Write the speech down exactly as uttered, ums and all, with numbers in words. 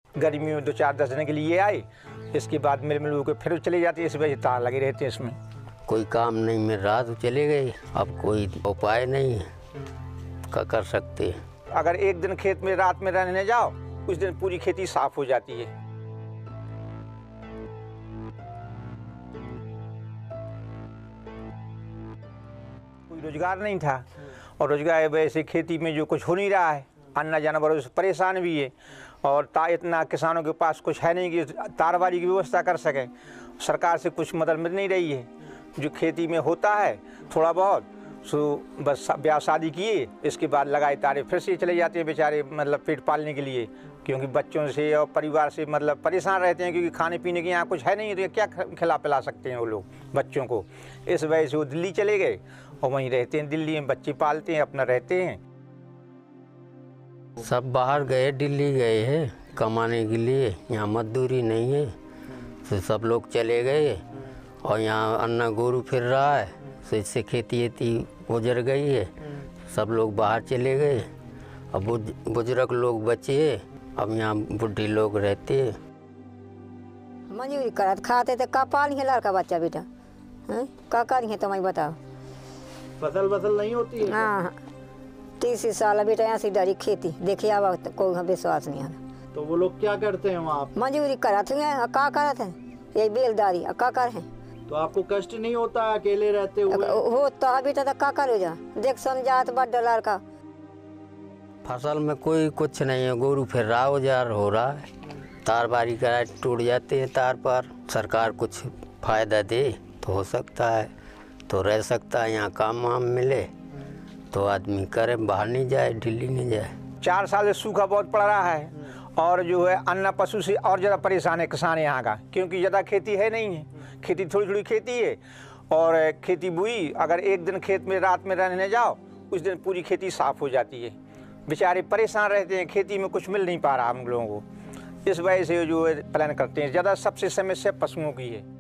गर्मी में दो चार दस दिन के लिए आए, इसके बाद मिल मिल के फिर चले जाते हैं। इस वजह तार लगे रहते हैं इसमें। कोई काम नहीं मिल रहा तो चले गए, अब कोई उपाय नहीं है, क्या कर सकते हैं। अगर एक दिन खेत में रात में रहने जाओ, उस दिन पूरी खेती साफ हो जाती है। कोई रोजगार नहीं था और रोजगार वैसे खेती में जो कुछ हो नहीं रहा है, अन्ना जानवरों से परेशान भी है और ता इतना किसानों के पास कुछ है नहीं कि तारबारी की व्यवस्था कर सके। सरकार से कुछ मदद मिल नहीं रही है। जो खेती में होता है थोड़ा बहुत सो बस ब्याह शादी किए, इसके बाद लगाए तारे फिर से चले जाते हैं बेचारे, मतलब पेट पालने के लिए, क्योंकि बच्चों से और परिवार से मतलब परेशान रहते हैं, क्योंकि खाने पीने के यहाँ कुछ है नहीं, तो क्या खिला पिला सकते हैं वो लोग बच्चों को। इस वजह से वो दिल्ली चले गए और वहीं रहते हैं, दिल्ली में बच्चे पालते हैं, अपना रहते हैं। सब बाहर गए, दिल्ली गए हैं कमाने के लिए, यहाँ मजदूरी नहीं है तो सब लोग चले गए और यहाँ अन्ना गोरू फिर रहा है, तो इससे खेती वेती गुजर गई है। सब लोग बाहर चले गए, अब बुजुर्ग लोग बचे, अब यहाँ बुढ़ी लोग रहते हैं। मजदूरी करत खाते थे, का पाल है लड़का बच्चा बेटा है, का करिए तो मैं बताओ। फसल फसल नहीं होती है? हाँ तीस साल बेटा यहाँ से डरी खेती देखिए, अब तो कोई विश्वास नहीं है। तो वो लोग क्या करते हैं वहाँ? मजदूरी करत हैं, का करत हैं, यही बेलदारी का कर है। तो आपको कष्ट नहीं होता है अकेले रहते हुए? होता है बेटा, तो का करो जा, देख समझात बड़ डलर का। फसल में कोई कुछ नहीं है, गोरू फिर रहा औजार हो रहा है, तार बारी करा टूट जाते हैं तार पर। सरकार कुछ फायदा दे तो हो सकता है, तो रह सकता है, यहाँ काम वाम मिले तो आदमी करे, बाहर नहीं जाए, दिल्ली नहीं जाए। चार साल से सूखा बहुत पड़ रहा है और जो है अन्न पशु से और ज़्यादा परेशान है किसान यहाँ का, क्योंकि ज़्यादा खेती है नहीं है, खेती थोड़ी थोड़ी खेती है और खेती बुई, अगर एक दिन खेत में रात में रहने जाओ, उस दिन पूरी खेती साफ हो जाती है। बेचारे परेशान रहते हैं, खेती में कुछ मिल नहीं पा रहा हम लोगों को। इस वजह से जो है प्लान करते हैं, ज़्यादा सबसे समस्या पशुओं की है।